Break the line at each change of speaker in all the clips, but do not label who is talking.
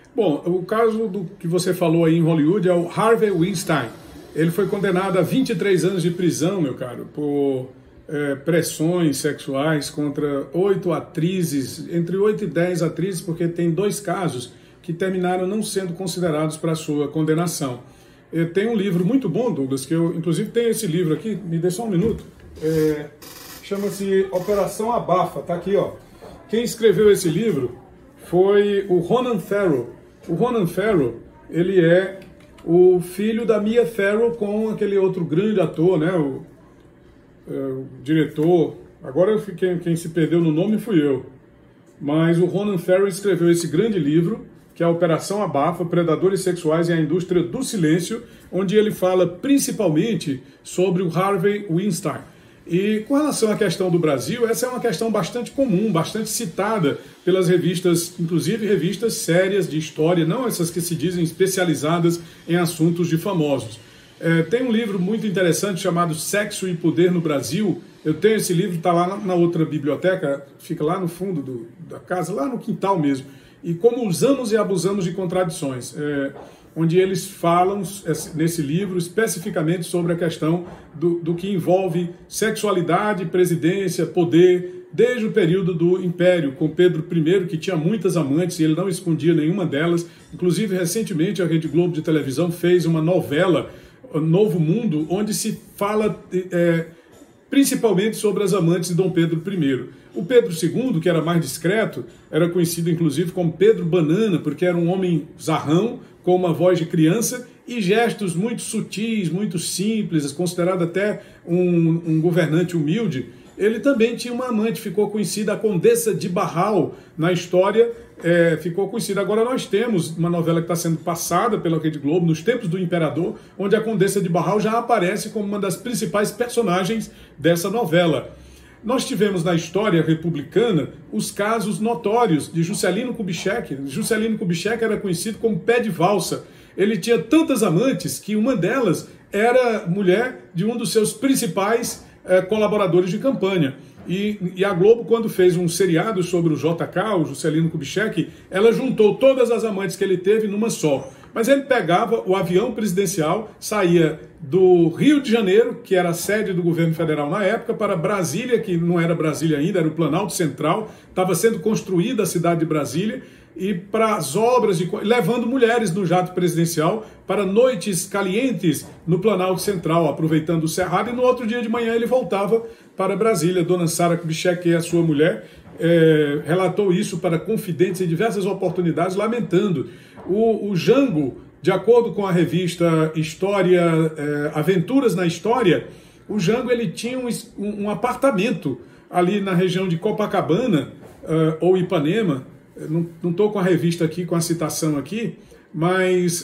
Bom, o caso do que você falou aí em Hollywood é o Harvey Weinstein. Ele foi condenado a 23 anos de prisão, meu caro, por pressões sexuais contra 8 atrizes, entre 8 e 10 atrizes, porque tem 2 casos que terminaram não sendo considerados para a sua condenação. Tem um livro muito bom, Douglas, que eu inclusive tenho esse livro aqui, me dê só um minuto, chama-se Operação Abafa, tá aqui, ó. Quem escreveu esse livro foi o Ronan Farrow. O Ronan Farrow, ele é o filho da Mia Farrow com aquele outro grande ator, né, o diretor. Agora quem se perdeu no nome fui eu. Mas o Ronan Farrow escreveu esse grande livro, que é a Operação Abafa, Predadores Sexuais e a Indústria do Silêncio, onde ele fala principalmente sobre o Harvey Weinstein. E com relação à questão do Brasil, essa é uma questão bastante comum, bastante citada pelas revistas, inclusive revistas sérias de história, não essas que se dizem especializadas em assuntos de famosos. Tem um livro muito interessante chamado Sexo e Poder no Brasil. Eu tenho esse livro, está lá na outra biblioteca, fica lá no fundo da casa, lá no quintal mesmo. E como usamos e abusamos de contradições, onde eles falam, nesse livro, especificamente sobre a questão do que envolve sexualidade, presidência, poder, desde o período do Império, com Pedro I, que tinha muitas amantes e ele não escondia nenhuma delas. Inclusive, recentemente, a Rede Globo de televisão fez uma novela, Novo Mundo, onde se fala principalmente sobre as amantes de Dom Pedro I. O Pedro II, que era mais discreto, era conhecido inclusive como Pedro Banana, porque era um homem zarrão, com uma voz de criança e gestos muito sutis, muito simples, considerado até um governante humilde. Ele também tinha uma amante, ficou conhecida, a Condessa de Barral, na história, ficou conhecida. Agora nós temos uma novela que está sendo passada pela Rede Globo, nos tempos do Imperador, onde a Condessa de Barral já aparece como uma das principais personagens dessa novela. Nós tivemos na história republicana os casos notórios de Juscelino Kubitschek. Juscelino Kubitschek era conhecido como pé de valsa. Ele tinha tantas amantes que uma delas era mulher de um dos seus principais colaboradores de campanha. E a Globo, quando fez um seriado sobre o JK, o Juscelino Kubitschek, ela juntou todas as amantes que ele teve numa só. Mas ele pegava o avião presidencial, saía do Rio de Janeiro, que era a sede do governo federal na época, para Brasília, que não era Brasília ainda, era o Planalto Central, estava sendo construída a cidade de Brasília, e para as obras, levando mulheres no jato presidencial para noites calientes no Planalto Central, aproveitando o cerrado, e no outro dia de manhã ele voltava para Brasília. Dona Sara Kubitschek, que é a sua mulher, relatou isso para confidentes em diversas oportunidades, lamentando. O Jango, de acordo com a revista História, Aventuras na História, o Jango ele tinha um apartamento ali na região de Copacabana ou Ipanema. Não estou com a revista aqui, com a citação aqui, mas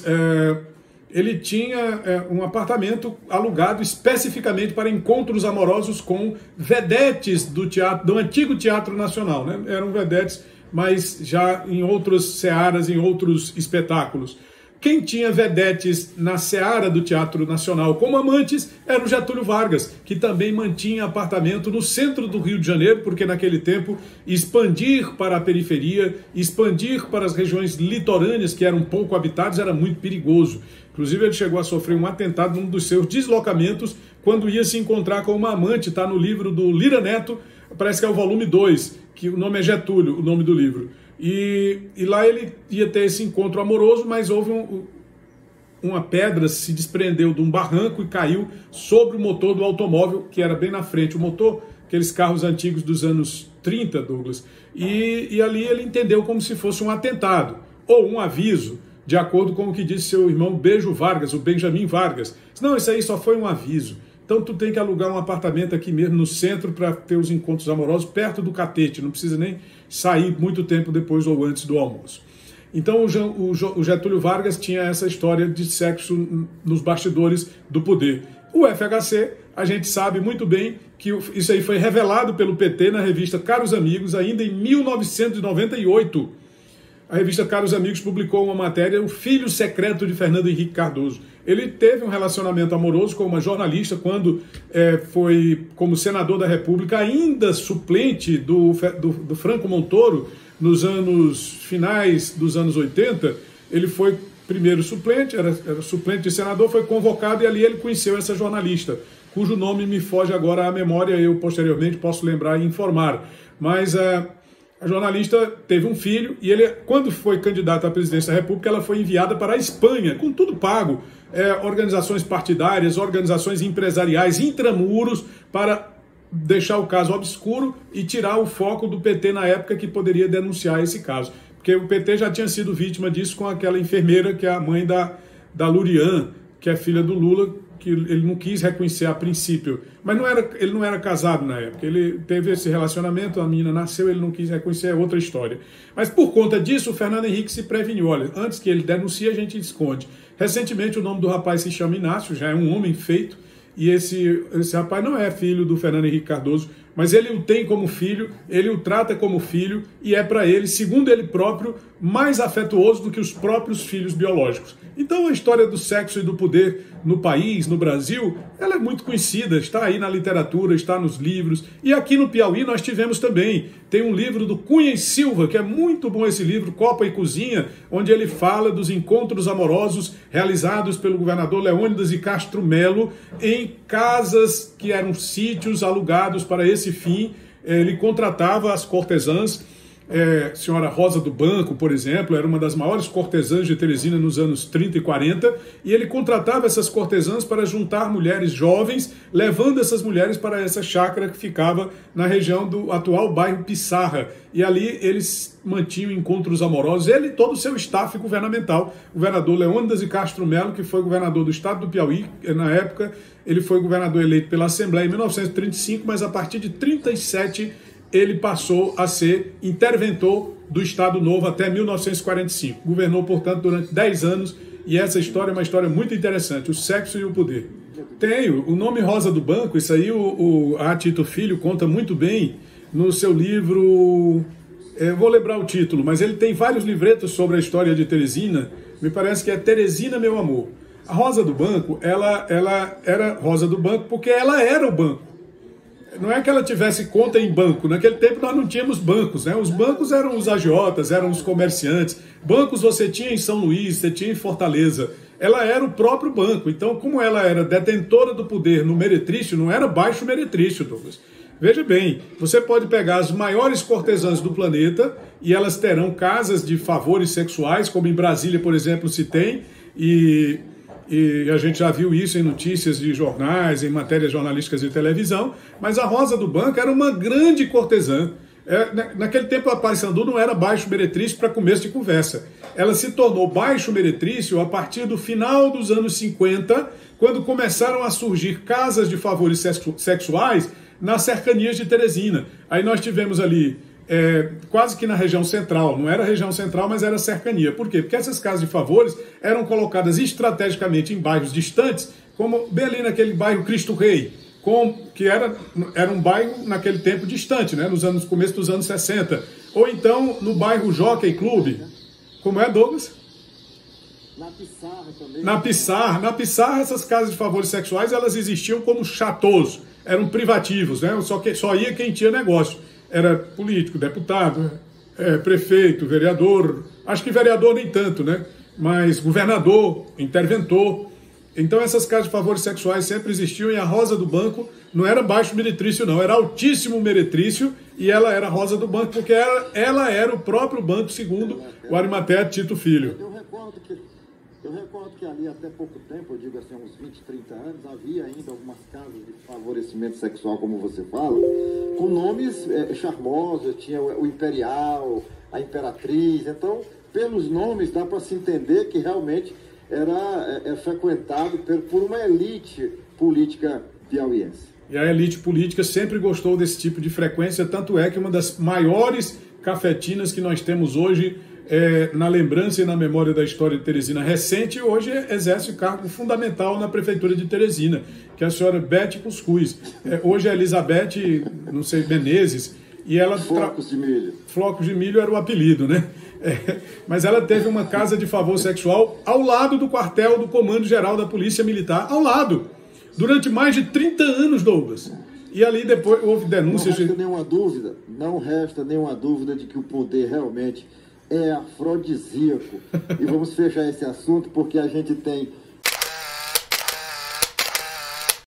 ele tinha um apartamento alugado especificamente para encontros amorosos com vedetes do antigo Teatro Nacional, né? Eram vedetes, mas já em outras searas, em outros espetáculos. Quem tinha vedetes na seara do Teatro Nacional como amantes era o Getúlio Vargas, que também mantinha apartamento no centro do Rio de Janeiro, porque naquele tempo expandir para a periferia, expandir para as regiões litorâneas que eram pouco habitadas era muito perigoso. Inclusive ele chegou a sofrer um atentado num dos seus deslocamentos quando ia se encontrar com uma amante, está no livro do Lira Neto, parece que é o volume 2, que o nome é Getúlio, o nome do livro. E lá ele ia ter esse encontro amoroso, mas houve uma pedra se desprendeu de um barranco e caiu sobre o motor do automóvel, que era bem na frente. O motor, aqueles carros antigos dos anos 30, Douglas. E ali ele entendeu como se fosse um atentado, ou um aviso, de acordo com o que disse seu irmão Beijo Vargas, o Benjamin Vargas. Não, isso aí só foi um aviso. Então tu tem que alugar um apartamento aqui mesmo no centro para ter os encontros amorosos perto do catete, não precisa nem sair muito tempo depois ou antes do almoço. Então o Getúlio Vargas tinha essa história de sexo nos bastidores do poder. O FHC, a gente sabe muito bem que isso aí foi revelado pelo PT na revista Caros Amigos, ainda em 1998. A revista Caros Amigos publicou uma matéria, O Filho Secreto de Fernando Henrique Cardoso. Ele teve um relacionamento amoroso com uma jornalista quando foi como senador da República, ainda suplente do Franco Montoro, nos anos finais dos anos 80, ele foi primeiro suplente, era suplente de senador, foi convocado e ali ele conheceu essa jornalista, cujo nome me foge agora à memória, eu posteriormente posso lembrar e informar. Mas a jornalista teve um filho e ele, quando foi candidata à presidência da República, ela foi enviada para a Espanha, com tudo pago, organizações partidárias, organizações empresariais, intramuros, para deixar o caso obscuro e tirar o foco do PT na época que poderia denunciar esse caso. Porque o PT já tinha sido vítima disso com aquela enfermeira que é a mãe da Lurian, que é filha do Lula, que ele não quis reconhecer a princípio. Mas ele não era casado na época. Ele teve esse relacionamento, a menina nasceu, ele não quis reconhecer, é outra história. Mas por conta disso, o Fernando Henrique se preveniu. Olha, antes que ele denuncie, a gente esconde. Recentemente, o nome do rapaz se chama Inácio, já é um homem feito, e esse rapaz não é filho do Fernando Henrique Cardoso, mas ele o tem como filho, ele o trata como filho e é para ele, segundo ele próprio, mais afetuoso do que os próprios filhos biológicos. Então a história do sexo e do poder no país, no Brasil, ela é muito conhecida, está aí na literatura, está nos livros. E aqui no Piauí nós tivemos também, tem um livro do Cunha e Silva, que é muito bom esse livro, Copa e Cozinha, onde ele fala dos encontros amorosos realizados pelo governador Leônidas de Castro Melo em casas que eram sítios alugados para esse fim. Ele contratava as cortesãs. Senhora Rosa do Banco, por exemplo, era uma das maiores cortesãs de Teresina nos anos 30 e 40, e ele contratava essas cortesãs para juntar mulheres jovens, levando essas mulheres para essa chácara que ficava na região do atual bairro Pissarra, e ali eles mantinham encontros amorosos, ele e todo o seu staff governamental, o governador Leônidas de Castro Melo, que foi governador do estado do Piauí, na época ele foi governador eleito pela Assembleia em 1935, mas a partir de 1937 ele passou a ser interventor do Estado Novo até 1945. Governou, portanto, durante 10 anos, e essa história é uma história muito interessante, o sexo e o poder. Tenho o nome Rosa do Banco, isso aí a Tito Filho conta muito bem no seu livro, vou lembrar o título, mas ele tem vários livretos sobre a história de Teresina, me parece que é Teresina, Meu Amor. A Rosa do Banco, ela era Rosa do Banco porque ela era o banco. Não é que ela tivesse conta em banco. Naquele tempo nós não tínhamos bancos, né? Os bancos eram os agiotas, eram os comerciantes. Bancos você tinha em São Luís, você tinha em Fortaleza. Ela era o próprio banco. Então, como ela era detentora do poder no meretrício, não era baixo meretrício, Douglas. Veja bem, você pode pegar as maiores cortesãs do planeta e elas terão casas de favores sexuais, como em Brasília, por exemplo, se tem, e a gente já viu isso em notícias de jornais, em matérias jornalísticas de televisão, mas a Rosa do Banco era uma grande cortesã. Naquele tempo a Paissandu não era baixo meretrício para começo de conversa. Ela se tornou baixo meretrício a partir do final dos anos 50, quando começaram a surgir casas de favores sexuais nas cercanias de Teresina. Aí nós tivemos ali quase que na região central, não era região central, mas era cercania. Por quê? Porque essas casas de favores eram colocadas estrategicamente em bairros distantes, como bem ali naquele bairro Cristo Rei, que era um bairro naquele tempo distante, né, no começo dos anos 60. Ou então no bairro Jockey Club. Como é, Douglas?
Na Pissarra também.
Na Pissarra, essas casas de favores sexuais, elas existiam como chateaus, eram privativos, né? Só ia quem tinha negócio. Era político, deputado, prefeito, vereador, acho que vereador nem tanto, né? Mas governador, interventor. Então essas casas de favores sexuais sempre existiam e a Rosa do Banco não era baixo meretrício não, era altíssimo meretrício e ela era Rosa do Banco porque ela era o próprio banco, segundo o Arimatea Tito Filho.
Eu recordo que ali até pouco tempo, eu digo assim, uns 20, 30 anos, havia ainda algumas casas de favorecimento sexual, como você fala, com nomes charmosos, tinha o Imperial, a Imperatriz. Então, pelos nomes dá para se entender que realmente era frequentado por uma elite política piauiense.
E a elite política sempre gostou desse tipo de frequência, tanto é que uma das maiores cafetinas que nós temos hoje na lembrança e na memória da história de Teresina recente, hoje exerce cargo fundamental na prefeitura de Teresina, que é a senhora Bete Cuscuz. Hoje é Elizabeth, não sei, Menezes, e ela...
Flocos de Milho.
Flocos de Milho era o apelido, né? Mas ela teve uma casa de favor sexual ao lado do quartel do Comando Geral da Polícia Militar, ao lado, durante mais de 30 anos, Douglas. E ali depois houve denúncias...
Não resta nenhuma dúvida de que o poder realmente é afrodisíaco. E vamos fechar esse assunto porque a gente tem